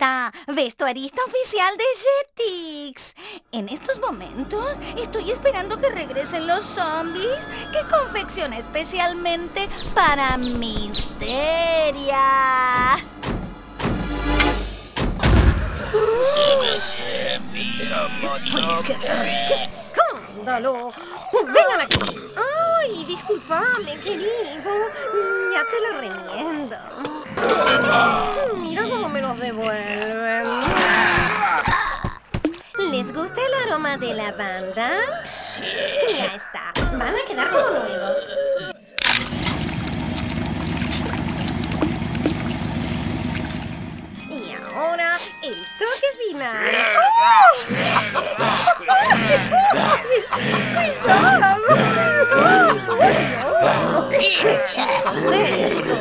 Rita, vestuarista oficial de Jetix. En estos momentos estoy esperando que regresen los zombies que confeccioné especialmente para Misteria. ¡Qué escándalo! ¡Vengan aquí! ¡Ay, disculpame, querido! Ya te lo remiendo. Mira cómo me los devuelven. ¿Les gusta el aroma de lavanda? Sí. Ya está. Van a quedar como nuevos. Y ahora, el toque final. ¡Cuidado! José, esto